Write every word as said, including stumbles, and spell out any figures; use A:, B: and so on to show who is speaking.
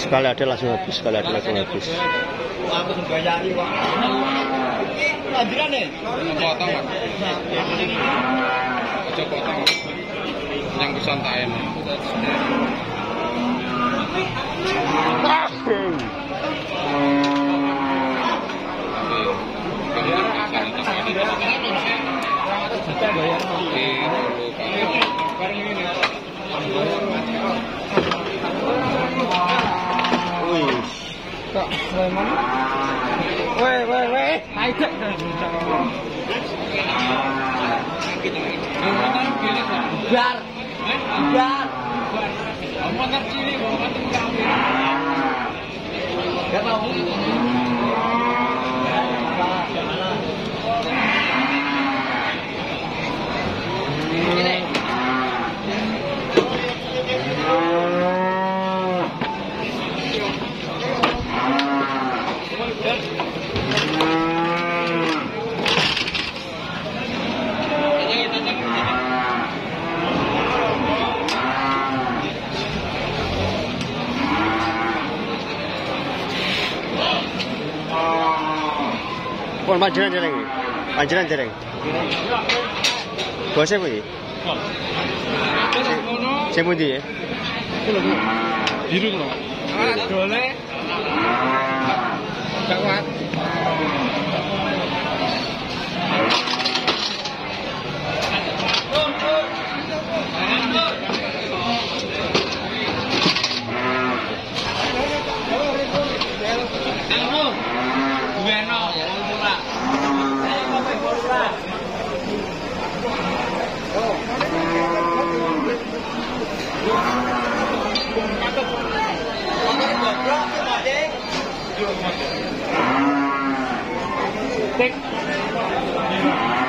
A: Sekali ada langsung habis, sekali ada langsung habis.
B: Aku sembayari kok. Iki lanjuran nih.
C: Potong, Mas. Aja potong. Yang pesan tak enak.
A: Wih.
B: Kok Sulaiman? Weh, weh, weh. Ayo. Biar. Biar. Motor cilik bawa motor kami. Enggak tahu.
A: Pun panjenengan dereng. Panjenengan dereng. Bose pundi? Sing pundi ya?
C: Biru lho.
B: Ah, dole. Gak kuat. Tik.